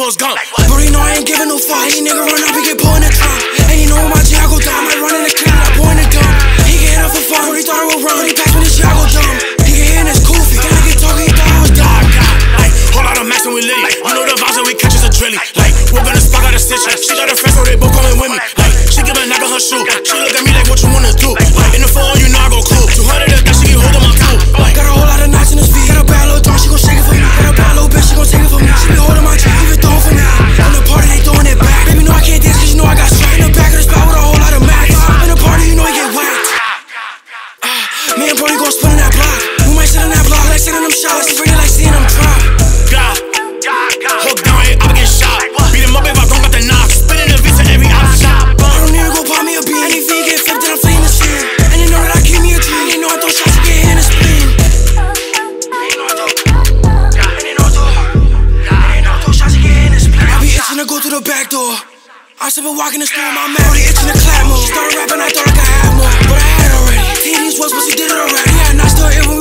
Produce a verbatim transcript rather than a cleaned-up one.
was gone. Bro, you know I ain't giving no fuck. Any nigga run up, he get pulled in the trunk. And you know when my G, I go down. I run in the clip, I pour in the gun. He get hit up for fun. Bro, he thought I would run. But he passed me this shit, I go dumb. He get hit in his goofy. That nigga talking, he thought I was dumb. Like, whole lot of max and we litty. You know the vibes that we catch is a drilly. Like, we're gonna spot out a stitch. She got a friend, so they both coming with me. Like, she give a knock on her shoe. She look at me like, what you wanna do? Like, in the phone, you know I go cool. two hundred of that, she keep holding my crew. Like, got a whole lot of knots in his feet. Got a bad little dog, she gon' shake it for me. Got a bad little bitch, she gon' take it for me. She be holding my cheek, even throwing for me. In the party, they throwing it back. Baby, know I can't dance, cause you know I got straight. In the back of the spot with a whole lot of max. In the party, you know I get whacked. Uh, me and Brody gon' spin in that block. We might sit in that block, like sitting them shots. It's really like seeing them drop. God, hook down, hey, I get shot. Beat him up if I don't got the knock. Spinning the beats to every op shop. I don't need to go pop me a beat. Any V get flipped, then I'm fleeing the shit. And you know that I keep me a dream. You know I throw shots to get hit in the spleen. To go through the back door. I still been walking the store with my man. Brody itching the clap mode. Started rapping, I thought I could have more, but I had it already. T D's was, but she did it already. Yeah, and I still it